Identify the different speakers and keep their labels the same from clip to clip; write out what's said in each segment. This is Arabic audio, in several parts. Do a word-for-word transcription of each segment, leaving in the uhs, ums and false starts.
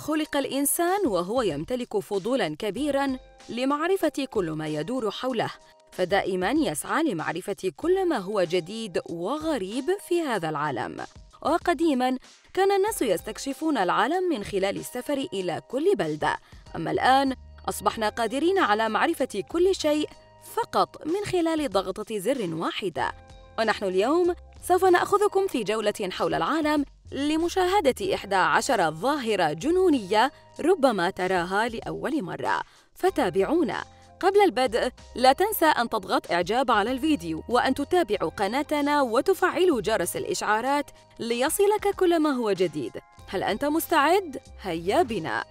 Speaker 1: خلق الإنسان وهو يمتلك فضولاً كبيراً لمعرفة كل ما يدور حوله، فدائماً يسعى لمعرفة كل ما هو جديد وغريب في هذا العالم. وقديماً كان الناس يستكشفون العالم من خلال السفر إلى كل بلدة، أما الآن أصبحنا قادرين على معرفة كل شيء فقط من خلال ضغطة زر واحدة. ونحن اليوم سوف نأخذكم في جولة حول العالم لمشاهدة إحدى عشر ظاهرة جنونية ربما تراها لأول مرة، فتابعونا. قبل البدء لا تنسى أن تضغط إعجاب على الفيديو وأن تتابعوا قناتنا وتفعلوا جرس الإشعارات ليصلك كل ما هو جديد. هل أنت مستعد؟ هيا بنا.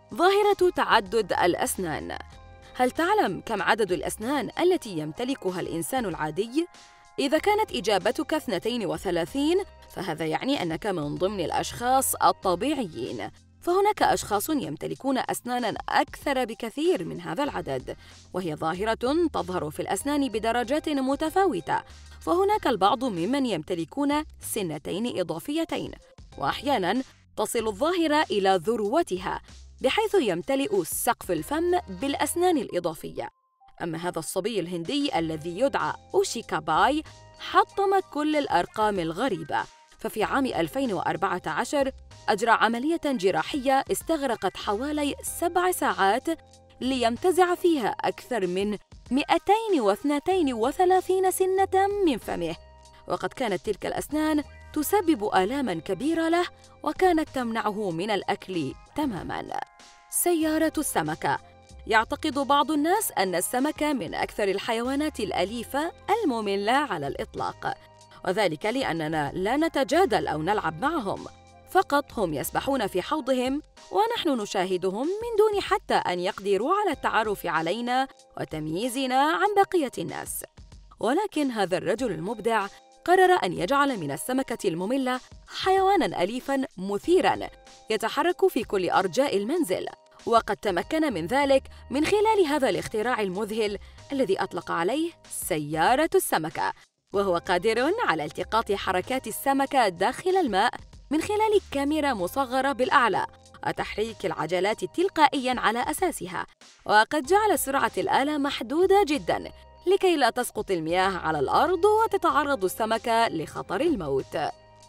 Speaker 1: ظاهرة تعدد الأسنان. هل تعلم كم عدد الأسنان التي يمتلكها الإنسان العادي؟ إذا كانت إجابتك اثنتين وثلاثين فهذا يعني أنك من ضمن الأشخاص الطبيعيين، فهناك أشخاص يمتلكون أسناناً أكثر بكثير من هذا العدد، وهي ظاهرة تظهر في الأسنان بدرجات متفاوتة. فهناك البعض ممن يمتلكون سنتين إضافيتين، وأحياناً تصل الظاهرة إلى ذروتها بحيث يمتلئ سقف الفم بالأسنان الإضافية. أما هذا الصبي الهندي الذي يدعى أوشيكاباي حطم كل الأرقام الغريبة، ففي عام ألفين وأربعة عشر أجرى عملية جراحية استغرقت حوالي سبع ساعات لينتزع فيها أكثر من مئتين واثنين وثلاثين سنة من فمه، وقد كانت تلك الأسنان تسبب آلاماً كبيرة له وكانت تمنعه من الأكل تماماً. سيارة السمكة. يعتقد بعض الناس أن السمكة من أكثر الحيوانات الأليفة المملة على الإطلاق، وذلك لأننا لا نتجادل أو نلعب معهم، فقط هم يسبحون في حوضهم ونحن نشاهدهم من دون حتى أن يقدروا على التعرف علينا وتمييزنا عن بقية الناس. ولكن هذا الرجل المبدع قرر أن يجعل من السمكة المملة حيواناً أليفاً مثيراً يتحرك في كل أرجاء المنزل، وقد تمكن من ذلك من خلال هذا الاختراع المذهل الذي أطلق عليه سيارة السمكة، وهو قادر على التقاط حركات السمكة داخل الماء من خلال كاميرا مصغرة بالأعلى وتحريك العجلات تلقائياً على أساسها، وقد جعل سرعة الآلة محدودة جداً لكي لا تسقط المياه على الأرض وتتعرض السمكة لخطر الموت.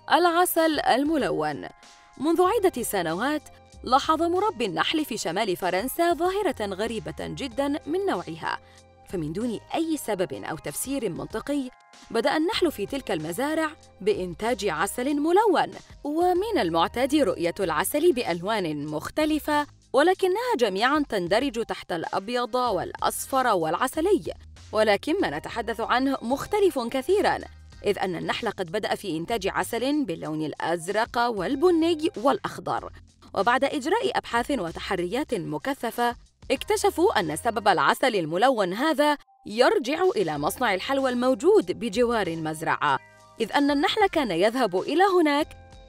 Speaker 1: العسل الملون. منذ عدة سنوات لاحظ مربي النحل في شمال فرنسا ظاهرة غريبة جداً من نوعها، فمن دون أي سبب أو تفسير منطقي بدأ النحل في تلك المزارع بإنتاج عسل ملون. ومن المعتاد رؤية العسل بألوان مختلفة، ولكنها جميعاً تندرج تحت الأبيض والأصفر والعسلي، ولكن ما نتحدث عنه مختلف كثيراً، إذ أن النحل قد بدأ في إنتاج عسل باللون الأزرق والبني والأخضر. وبعد إجراء أبحاث وتحريات مكثفة اكتشفوا أن سبب العسل الملون هذا يرجع إلى مصنع الحلوى الموجود بجوار المزرعة، إذ أن النحل كان يذهب إلى هناك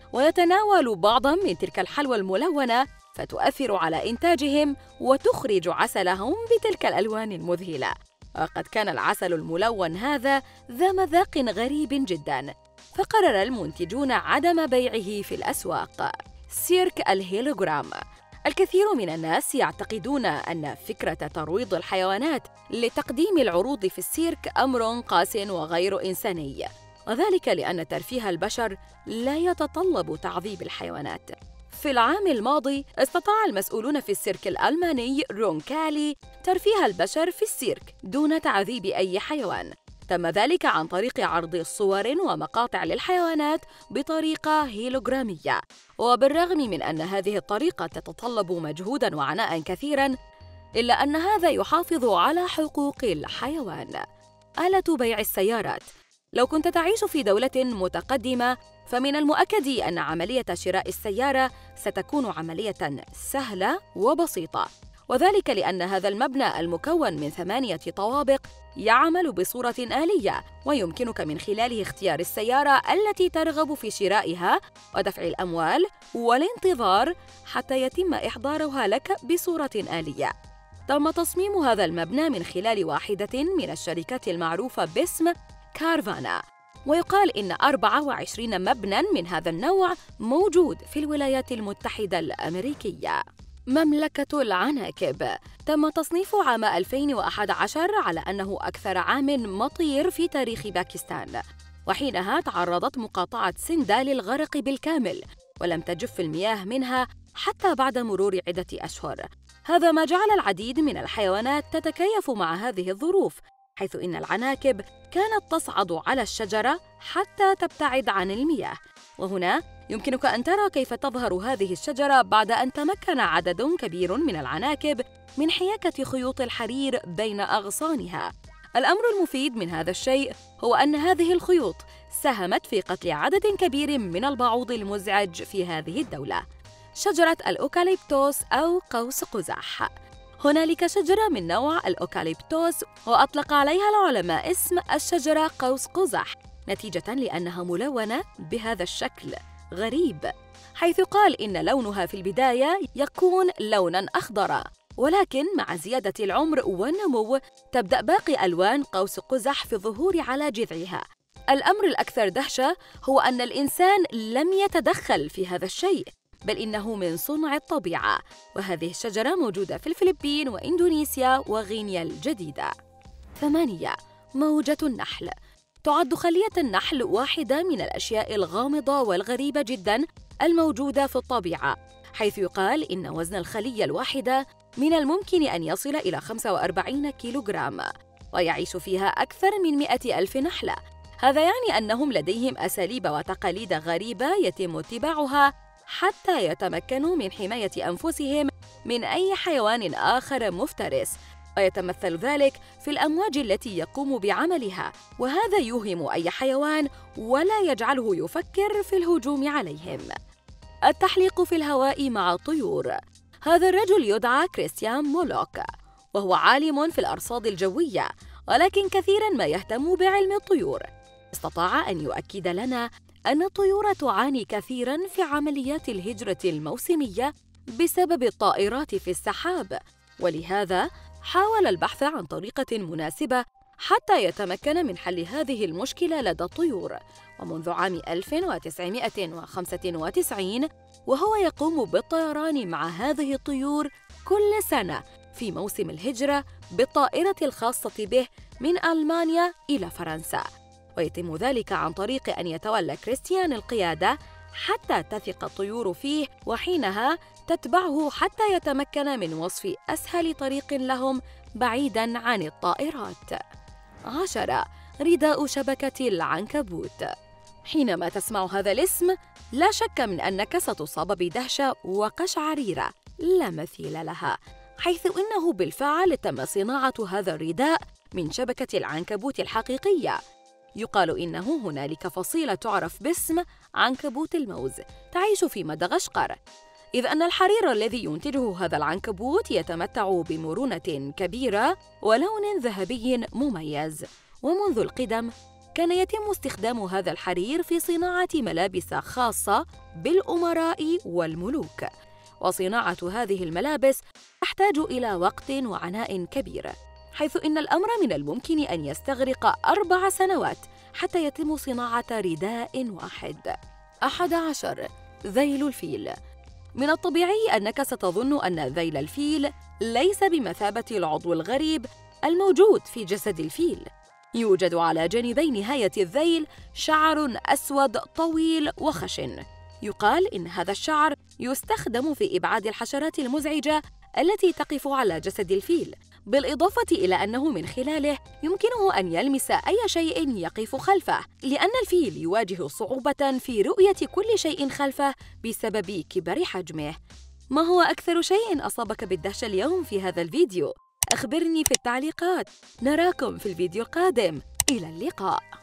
Speaker 1: ويتناول بعضاً من تلك الحلوى الملونة فتؤثر على إنتاجهم وتخرج عسلهم بتلك الألوان المذهلة. وقد كان العسل الملون هذا ذا مذاق غريب جداً، فقرر المنتجون عدم بيعه في الأسواق. سيرك الهيلوغرام. الكثير من الناس يعتقدون أن فكرة ترويض الحيوانات لتقديم العروض في السيرك أمر قاس وغير إنساني، وذلك لأن ترفيه البشر لا يتطلب تعذيب الحيوانات. في العام الماضي استطاع المسؤولون في السيرك الألماني رونكالي ترفيه البشر في السيرك دون تعذيب أي حيوان. تم ذلك عن طريق عرض صور ومقاطع للحيوانات بطريقة هيلوغرامية، وبالرغم من أن هذه الطريقة تتطلب مجهوداً وعناء كثيراً إلا أن هذا يحافظ على حقوق الحيوان. آلة بيع السيارات. لو كنت تعيش في دولة متقدمة فمن المؤكد أن عملية شراء السيارة ستكون عملية سهلة وبسيطة، وذلك لأن هذا المبنى المكون من ثمانية طوابق يعمل بصورة آلية، ويمكنك من خلاله اختيار السيارة التي ترغب في شرائها ودفع الأموال والانتظار حتى يتم إحضارها لك بصورة آلية. تم تصميم هذا المبنى من خلال واحدة من الشركات المعروفة باسم كارفانا، ويقال إن أربعة وعشرين مبناً من هذا النوع موجود في الولايات المتحدة الأمريكية. مملكة العناكب تم تصنيفه عام ألفين وأحد عشر على أنه أكثر عام مطير في تاريخ باكستان، وحينها تعرضت مقاطعة سندا للغرق بالكامل، ولم تجف المياه منها حتى بعد مرور عدة أشهر. هذا ما جعل العديد من الحيوانات تتكيف مع هذه الظروف، حيث إن العناكب كانت تصعد على الشجرة حتى تبتعد عن المياه. وهنا يمكنك أن ترى كيف تظهر هذه الشجرة بعد أن تمكن عدد كبير من العناكب من حياكة خيوط الحرير بين أغصانها. الأمر المفيد من هذا الشيء هو أن هذه الخيوط ساهمت في قتل عدد كبير من البعوض المزعج في هذه الدولة. شجرة الأوكاليبتوس أو قوس قزح. هنالك شجرة من نوع الأوكاليبتوس وأطلق عليها العلماء اسم الشجرة قوس قزح نتيجة لأنها ملونة بهذا الشكل غريب، حيث قال إن لونها في البداية يكون لوناً أخضر، ولكن مع زيادة العمر والنمو تبدأ باقي ألوان قوس قزح في الظهور على جذعها. الأمر الأكثر دهشة هو أن الإنسان لم يتدخل في هذا الشيء، بل إنه من صنع الطبيعة، وهذه الشجرة موجودة في الفلبين وإندونيسيا وغينيا الجديدة. ثمانية. موجة النحل. تعد خلية النحل واحدة من الأشياء الغامضة والغريبة جداً الموجودة في الطبيعة، حيث يقال إن وزن الخلية الواحدة من الممكن أن يصل إلى خمسة وأربعين كيلوغرام، ويعيش فيها أكثر من مئة ألف نحلة. هذا يعني أنهم لديهم أساليب وتقاليد غريبة يتم اتباعها حتى يتمكنوا من حماية أنفسهم من أي حيوان آخر مفترس، ويتمثل ذلك في الأمواج التي يقوم بعملها، وهذا يوهم أي حيوان ولا يجعله يفكر في الهجوم عليهم. التحليق في الهواء مع الطيور. هذا الرجل يدعى كريستيان مولوك، وهو عالم في الأرصاد الجوية، ولكن كثيراً ما يهتم بعلم الطيور. استطاع أن يؤكد لنا أن الطيور تعاني كثيراً في عمليات الهجرة الموسمية بسبب الطائرات في السحاب، ولهذا حاول البحث عن طريقة مناسبة حتى يتمكن من حل هذه المشكلة لدى الطيور. ومنذ عام ألف وتسعمائة وخمسة وتسعين وهو يقوم بالطيران مع هذه الطيور كل سنة في موسم الهجرة بالطائرة الخاصة به من ألمانيا إلى فرنسا، ويتم ذلك عن طريق أن يتولى كريستيان القيادة حتى تثق الطيور فيه، وحينها تتبعه حتى يتمكن من وصف أسهل طريق لهم بعيداً عن الطائرات. عشرة. رداء شبكة العنكبوت. حينما تسمع هذا الاسم لا شك من أنك ستصاب بدهشة وقشعريرة لا مثيل لها، حيث إنه بالفعل تم صناعة هذا الرداء من شبكة العنكبوت الحقيقية. يقال إنه هنالك فصيلة تعرف باسم عنكبوت الموز تعيش في مدغشقر، إذ أن الحرير الذي ينتجه هذا العنكبوت يتمتع بمرونة كبيرة ولون ذهبي مميز. ومنذ القدم كان يتم استخدام هذا الحرير في صناعة ملابس خاصة بالأمراء والملوك، وصناعة هذه الملابس تحتاج إلى وقت وعناء كبير، حيث إن الأمر من الممكن أن يستغرق أربع سنوات حتى يتم صناعة رداء واحد. أحد عشر. ذيل الفيل. من الطبيعي أنك ستظن أن ذيل الفيل ليس بمثابة العضو الغريب الموجود في جسد الفيل. يوجد على جانبي نهاية الذيل شعر أسود طويل وخشن. يقال إن هذا الشعر يستخدم في إبعاد الحشرات المزعجة التي تقف على جسد الفيل، بالإضافة إلى أنه من خلاله يمكنه أن يلمس أي شيء يقف خلفه، لأن الفيل يواجه صعوبة في رؤية كل شيء خلفه بسبب كبر حجمه. ما هو أكثر شيء أصابك بالدهشة اليوم في هذا الفيديو؟ أخبرني في التعليقات. نراكم في الفيديو القادم. إلى اللقاء.